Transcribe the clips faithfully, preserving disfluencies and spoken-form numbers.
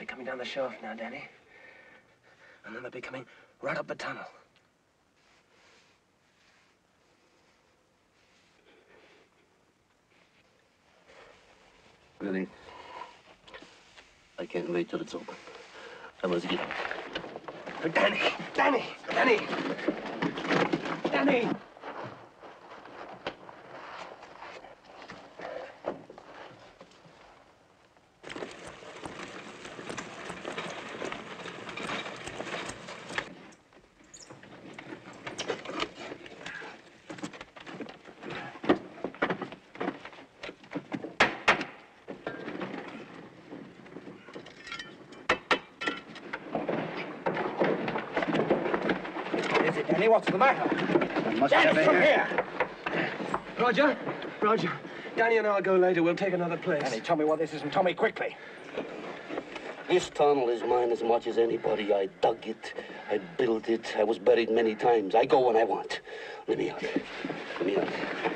be coming down the shaft now, Danny. And then they'll be coming right up the tunnel. Really? I can't wait till it's open. I must get out. Danny! Danny! Danny! Danny! Danny, what's the matter? I must Danny, have come here. here! Roger, Roger. Danny and I'll go later. We'll take another place. Danny, tell me what this is and tell me quickly. This tunnel is mine as much as anybody. I dug it. I built it. I was buried many times. I go when I want. Let me out. Let me out.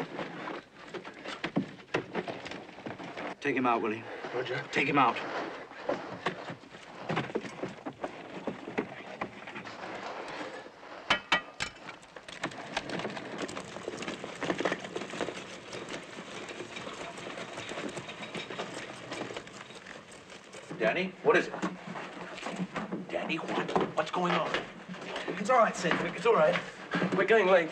Take him out, will you? Roger. Take him out. Danny, what is it? Danny, what? What's going on? It's all right, Cedric. It's all right. We're going later.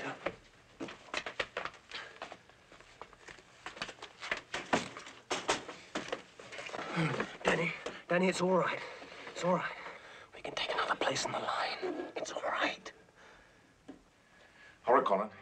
Danny, Danny, it's all right. It's all right. We can take another place in the line. It's all right. All right, Colin.